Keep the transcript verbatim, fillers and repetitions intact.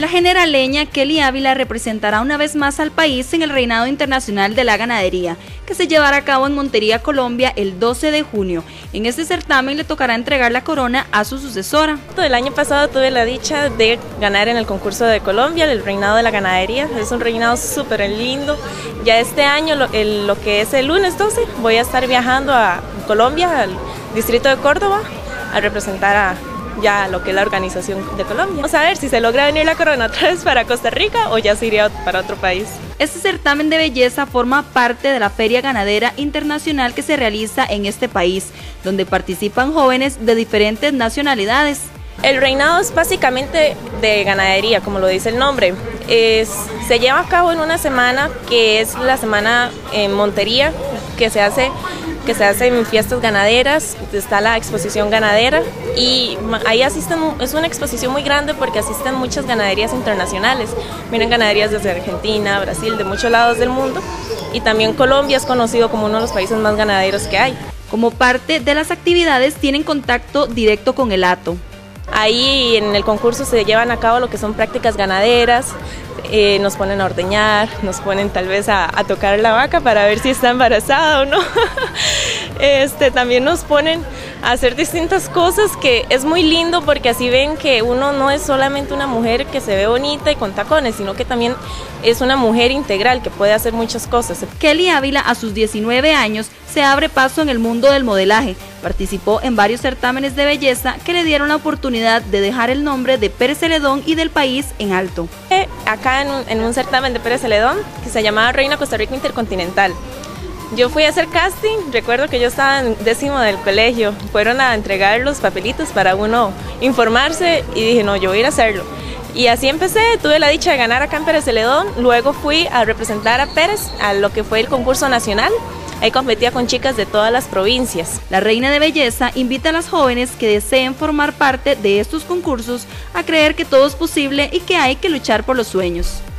La generaleña Kelly Ávila representará una vez más al país en el Reinado Internacional de la Ganadería, que se llevará a cabo en Montería, Colombia, el doce de junio. En este certamen le tocará entregar la corona a su sucesora. El año pasado tuve la dicha de ganar en el concurso de Colombia, el Reinado de la Ganadería. Es un reinado súper lindo. Ya este año, lo, el, lo que es el lunes doce, voy a estar viajando a Colombia, al distrito de Córdoba, a representar a ya lo que es la organización de Colombia. Vamos a ver si se logra venir la corona otra vez para Costa Rica o ya se iría para otro país. Este certamen de belleza forma parte de la Feria Ganadera Internacional que se realiza en este país, donde participan jóvenes de diferentes nacionalidades. El reinado es básicamente de ganadería, como lo dice el nombre. Es, se lleva a cabo en una semana que es la semana en Montería, que se hace que se hacen fiestas ganaderas, está la exposición ganadera y ahí asisten, es una exposición muy grande porque asisten muchas ganaderías internacionales, vienen ganaderías desde Argentina, Brasil, de muchos lados del mundo, y también Colombia es conocido como uno de los países más ganaderos que hay. Como parte de las actividades tienen contacto directo con el hato. Ahí en el concurso se llevan a cabo lo que son prácticas ganaderas, eh, nos ponen a ordeñar, nos ponen tal vez a, a tocar la vaca para ver si está embarazada o no. Este, también nos ponen a hacer distintas cosas que es muy lindo porque así ven que uno no es solamente una mujer que se ve bonita y con tacones, sino que también es una mujer integral que puede hacer muchas cosas. Kelly Ávila a sus diecinueve años se abre paso en el mundo del modelaje. Participó en varios certámenes de belleza que le dieron la oportunidad de dejar el nombre de Pérez Celedón y del país en alto. Acá en un, en un certamen de Pérez Celedón que se llamaba Reina Costa Rica Intercontinental. Yo fui a hacer casting, recuerdo que yo estaba en décimo del colegio, fueron a entregar los papelitos para uno informarse y dije no, yo voy a ir a hacerlo. Y así empecé, tuve la dicha de ganar acá en Pérez Celedón, luego fui a representar a Pérez a lo que fue el concurso nacional. Ahí competía con chicas de todas las provincias. La reina de belleza invita a las jóvenes que deseen formar parte de estos concursos a creer que todo es posible y que hay que luchar por los sueños.